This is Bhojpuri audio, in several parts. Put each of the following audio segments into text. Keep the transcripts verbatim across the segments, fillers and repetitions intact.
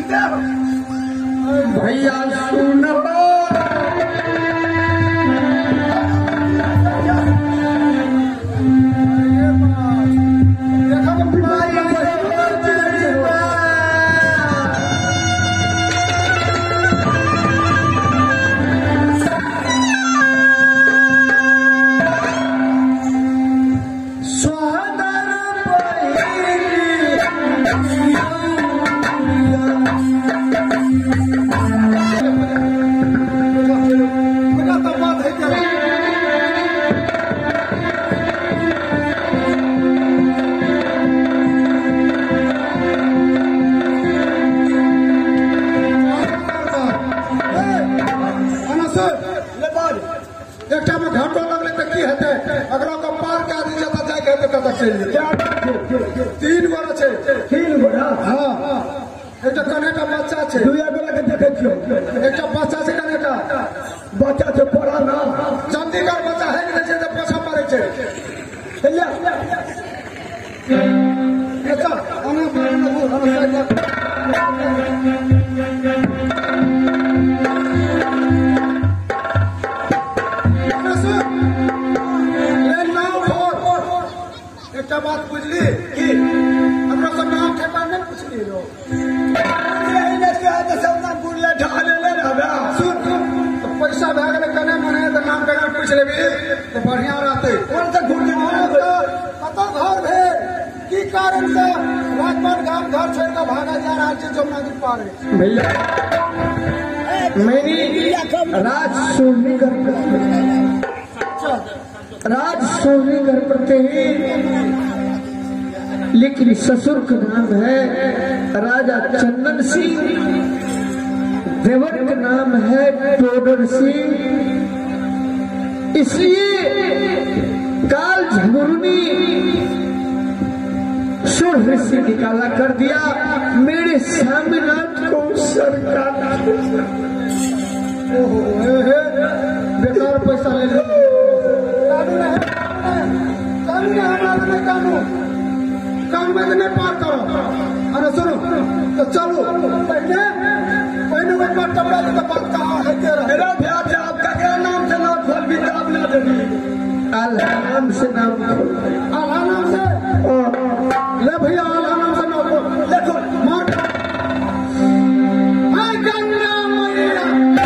भैया सुन तीन गोरा छे तीन गोरा हाँ एक कने का बच्चा छे दुया गोरा के देखे छियो एक बच्चा से कने का बच्चा से पढ़ा ना जल्दी कर बच्चा है कि नहीं तो पैसा पड़े छे चलिए अच्छा आना आना आना बात बुझली कि हमरा सब नाम ठेका नहीं पूछली रो यही ने से आते सब नाम बुझले ढाले ले रहबे सुन तो पैसा भए गेले कने मने तो नाम के पूछ लेबी तो बढ़िया रहते कौन से घूर के कत घर भे की कारण से राजपाट गांव घर छोड़ के भागा जा रहा है जमुना जी पार भैया मेरी राज सोनीगर राज सोनीगर प्रति लेकिन ससुर का नाम है राजा चंदन सिंह, देवर का नाम है टोडर सिंह। इसलिए काल झगुरनी सुर से निकाला कर दिया मेरे स्वामीनाथ को सरकार। ओहो बेकार पैसा ले लो कानून है कानून है हमारा कानून काम में नहीं पार करो। अरे सुनो तो चलो पहले पहले वो बात टपड़ा की बात कहाँ है तेरा मेरा भैया से आपका क्या नाम से नाम खोल भी नाम ना दे अल्लाह नाम से नाम खोल अल्लाह नाम से ले भैया अल्लाह नाम से नाम खोल देखो मार हाय गंगा मैया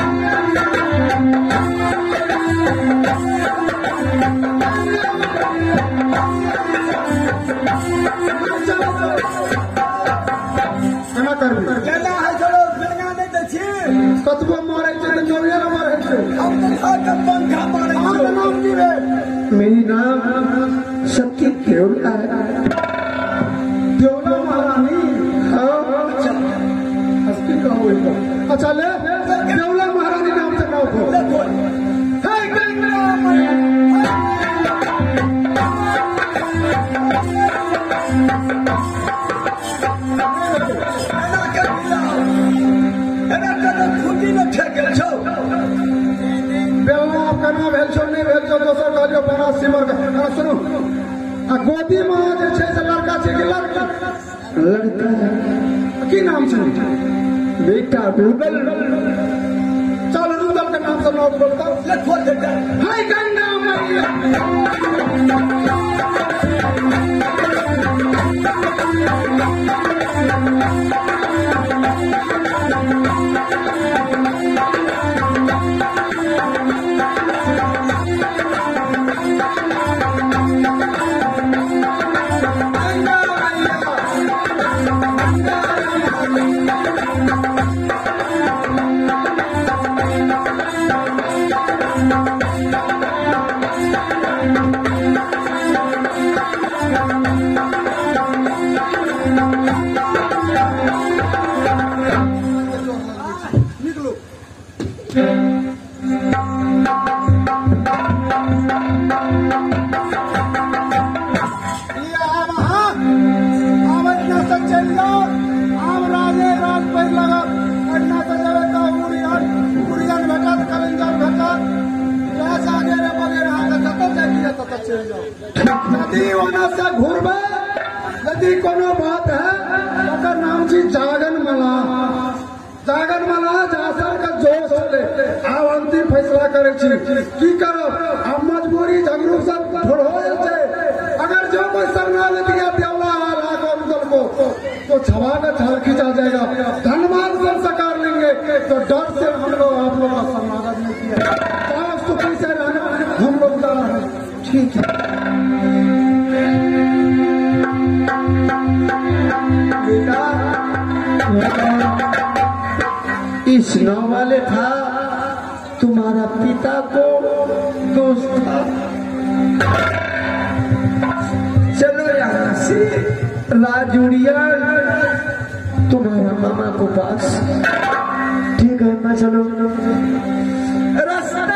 कतबो मारे जोड़िया मारे मेरी नाम सत्य देवला है देवला महारानी। हाँ अच्छा ले देवला महारानी नाम से नाम को सुनो गोदी में लड़का लड़का लड़का की नाम से बेटा रूबल। चल रूबल के नाम से नाम बोलता हाय गंगा मैया घूरबे यदि कोनो बात है तो नाम छी जागन मला। की करो हम मजबूरी झगड़ू सब थोड़ा हो जाए अगर जो कोई शरणागत दिया देवला हाल उधर को तो छवागत हल खींचा जाएगा धनवान सब सकार लेंगे तो डर से हम लोग आप लोग का शरणागत नहीं किया साफ सुखी से रहना हम लोग जा रहे हैं ठीक है इस नाव वाले था तुम्हारा पिता को दोस्त था चलो यहाँ से राजुड़िया तुम्हारा मामा को पास ठीक है मैं चलो रास्ता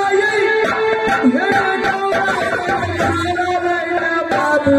बाबू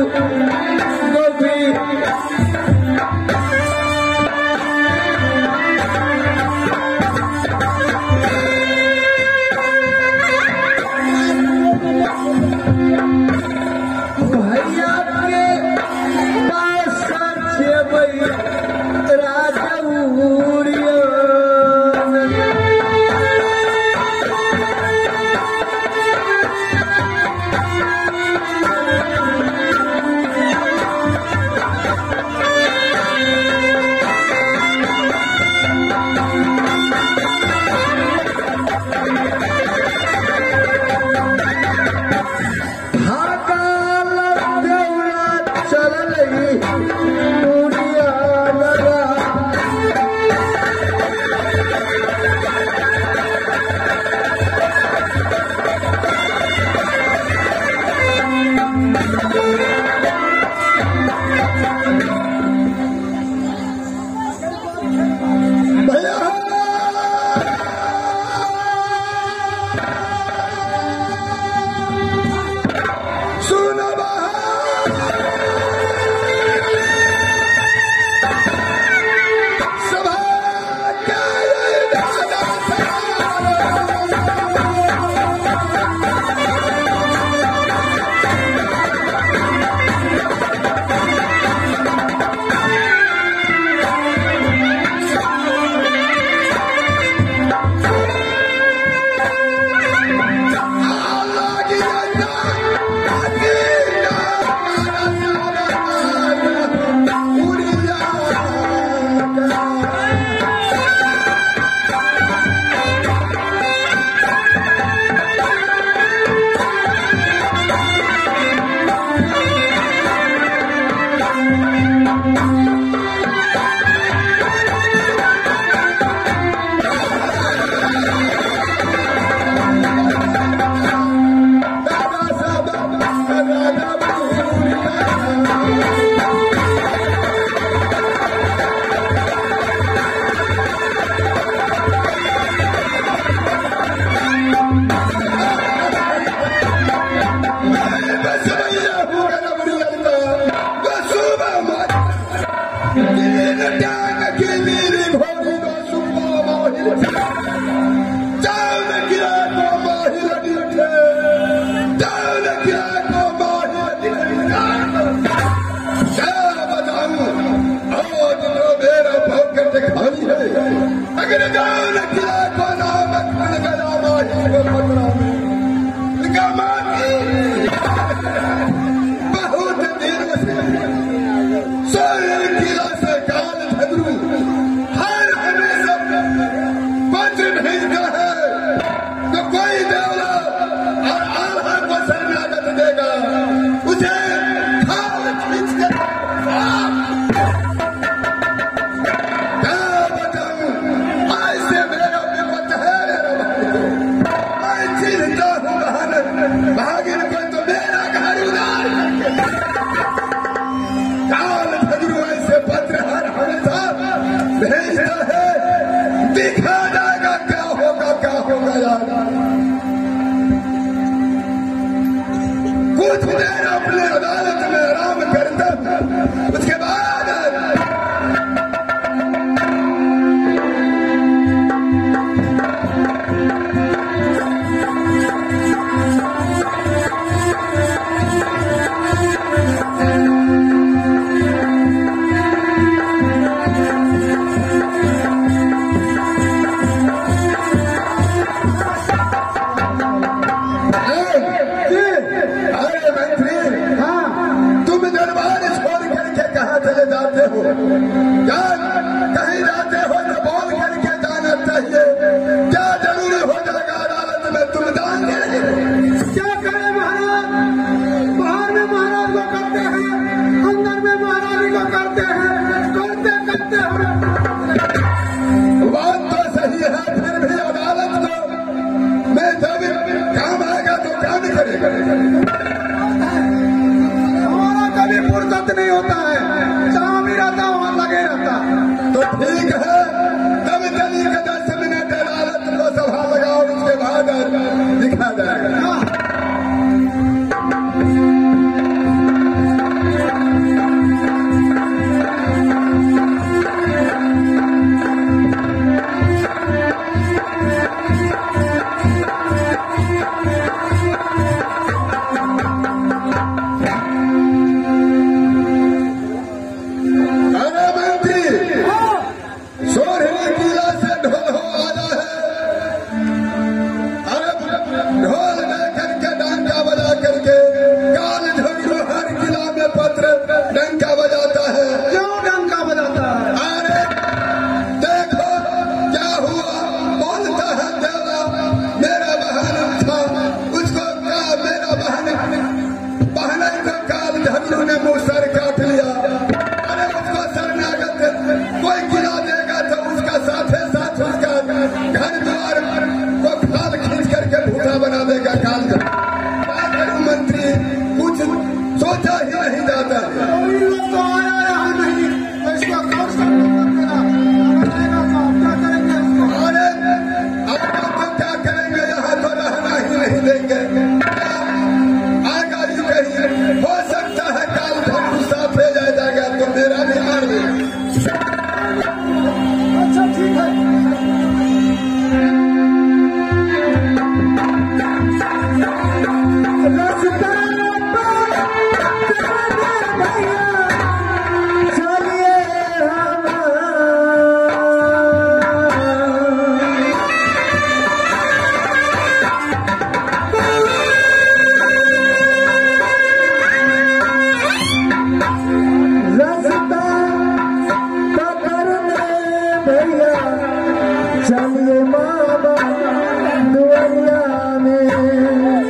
भैया चलिए मामा दुआरिया में।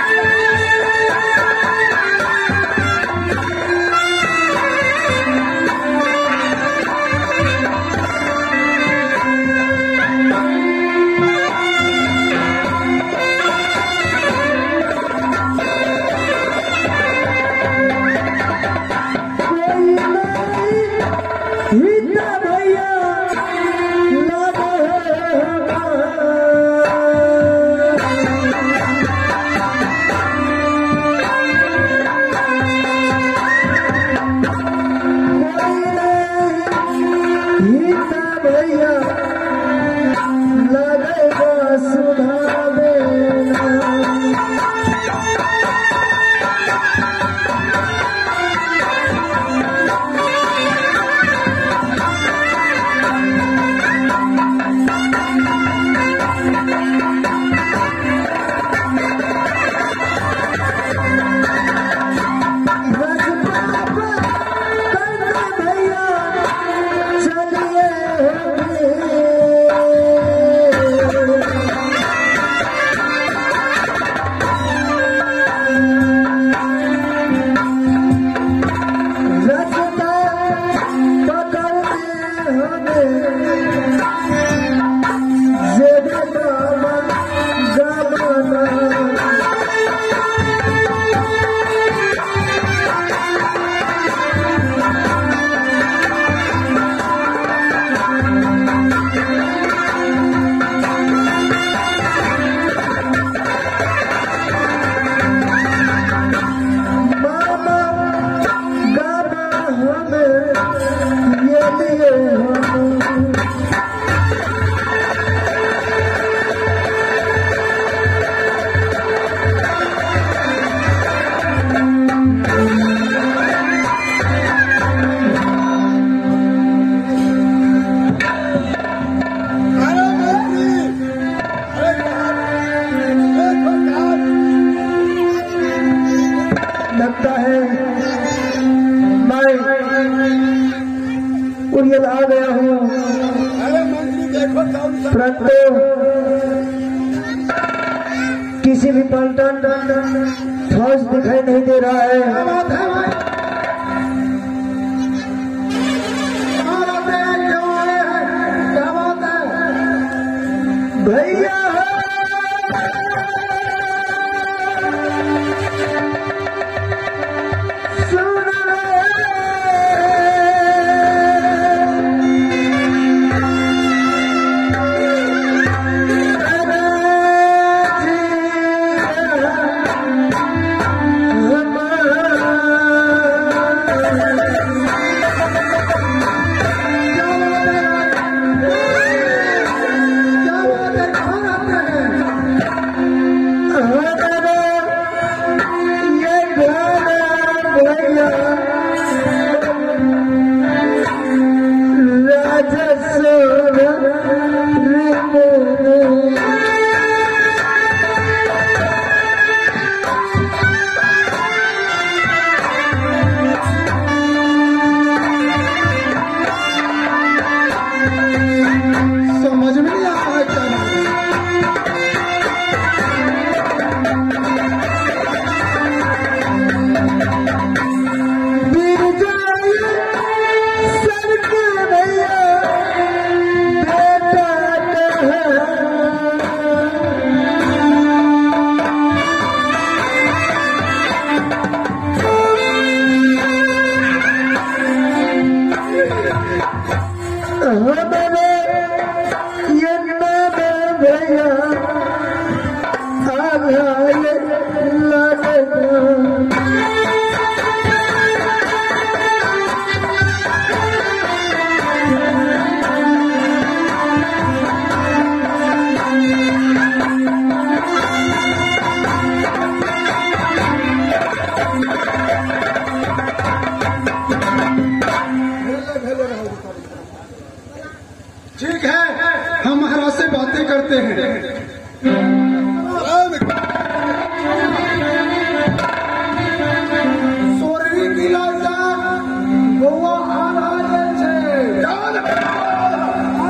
लगता है मैं उड़ियल आ गया हूँ, परंतु किसी भी पलटन फौज दिखाई नहीं दे रहा है। भैया ठीक है, हम महाराज से बातें करते हैं। सोरनी किला गोवा आ रहा है।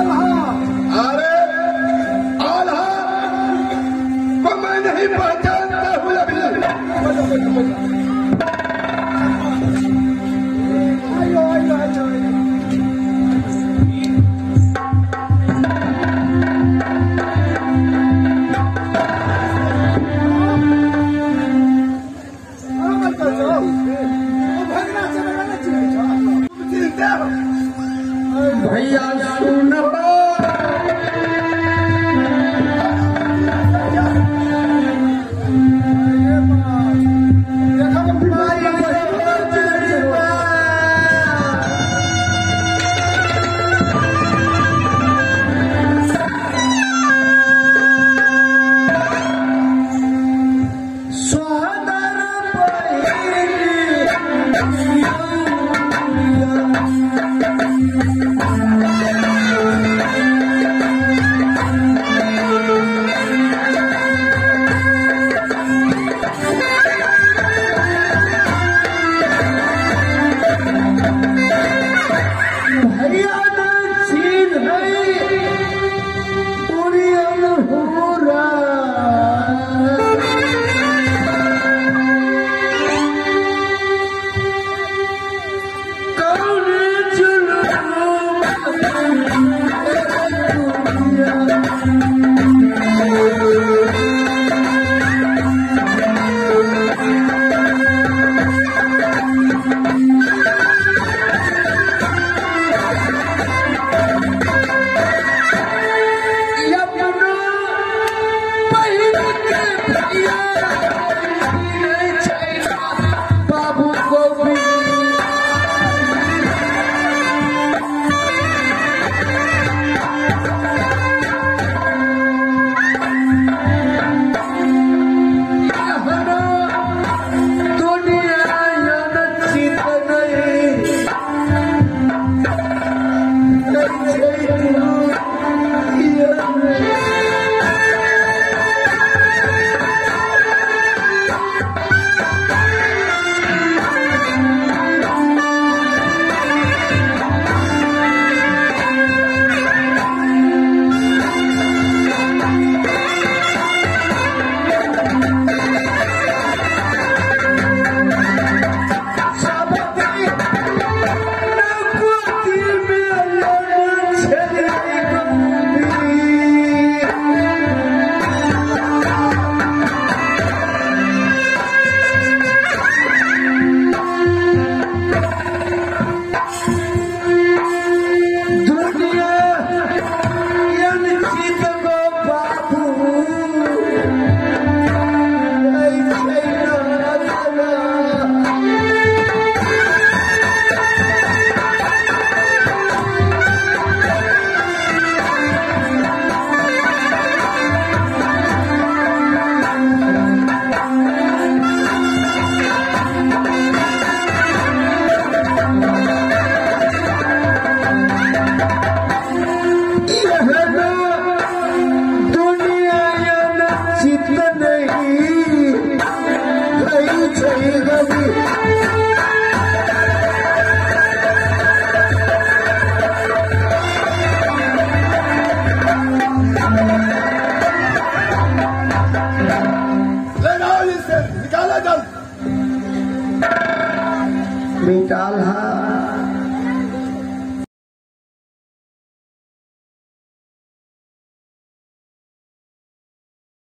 निकाल हा